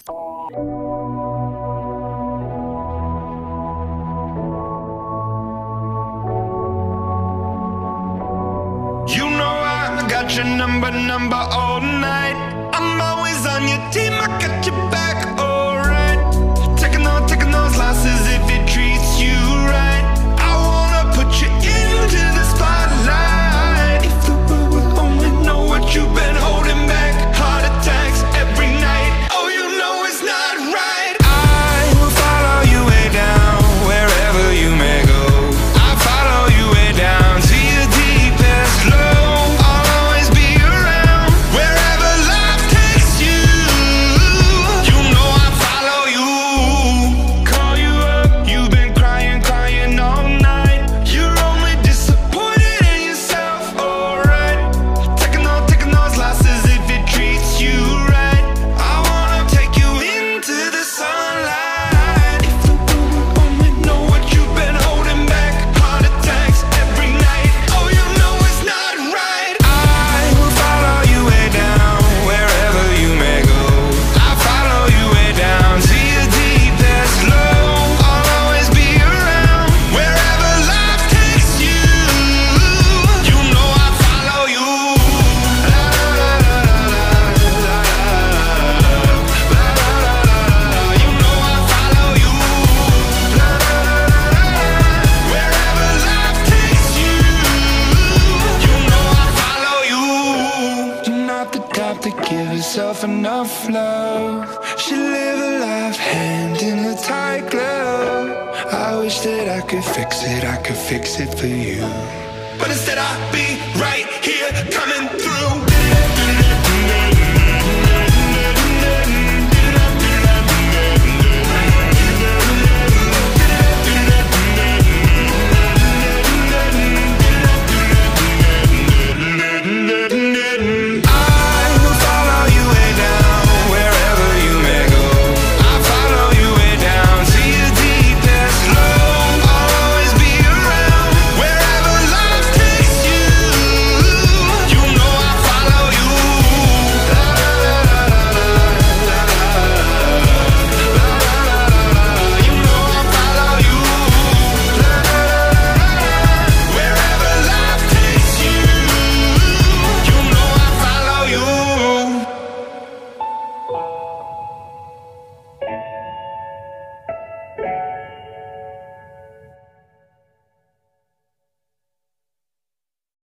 You know I got your number all night. I'm always on your team, I got your back, alright. Taking those losses if it treats you right. I wanna put you into the spotlight. If the world would only know what you've been holding back. Heart attacks every night, oh you know it's not right. I will follow you way down, wherever you may go. I follow you way down to your deepest low. I'll always be around, wherever life takes you. You know I follow you. Call you up, you've been crying all night. You're only disappointed in yourself, alright. Taking those losses if it treats you right. I wanna take you into the sunlight. If the world would only know what you've been holding back. Heart attacks every night, oh you know it's not right. I will follow you way down, wherever you may go. I follow you way down to your deepest low. I'll always be around, wherever life takes you. You know I follow you. La la la la la la la. You know I follow you. La la la la la. Wherever life takes you. You know I follow you. You're not the type to give yourself enough love. Should live a life hand in a tight glove. I wish that I could fix it for you. But instead I be right